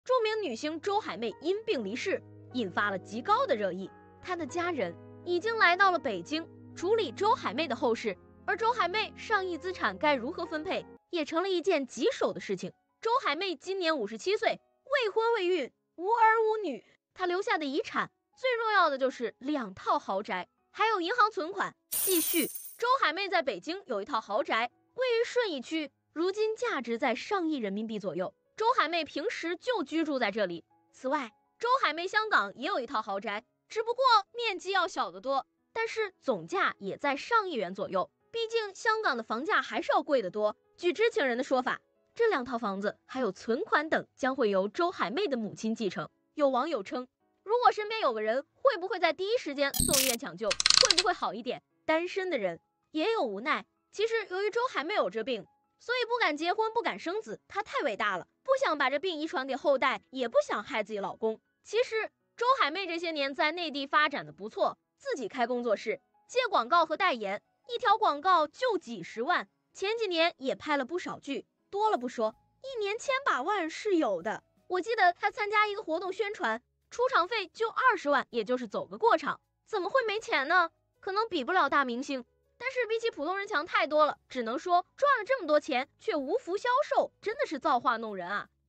著名女星周海媚因病离世，引发了极高的热议。她的家人已经来到了北京处理周海媚的后事，而周海媚上亿资产该如何分配，也成了一件棘手的事情。周海媚今年57岁，未婚未育，无儿无女。她留下的遗产最重要的就是2套豪宅，还有银行存款。继续，周海媚在北京有一套豪宅，位于顺义区，如今价值在上亿人民币左右。周海媚平时就居住在这里。此外，周海媚香港也有一套豪宅，只不过面积要小得多，但是总价也在上亿元左右。毕竟香港的房价还是要贵得多。据知情人的说法，这2套房子还有存款等将会由周海媚的母亲继承。有网友称，如果身边有个人，会不会在第一时间送医院抢救，会不会好一点？单身的人也有无奈。其实由于周海媚有这病，所以不敢结婚，不敢生子，她太伟大了，不想把这病遗传给后代，也不想害自己老公。其实周海媚这些年在内地发展的不错，自己开工作室，接广告和代言，一条广告就几十万。前几年也拍了不少剧，多了不说，一年千把万是有的。我记得她参加一个活动宣传，出场费就20万，也就是走个过场，怎么会没钱呢？可能比不了大明星，但是比起普通人强太多了。只能说赚了这么多钱却无福消受，真的是造化弄人啊。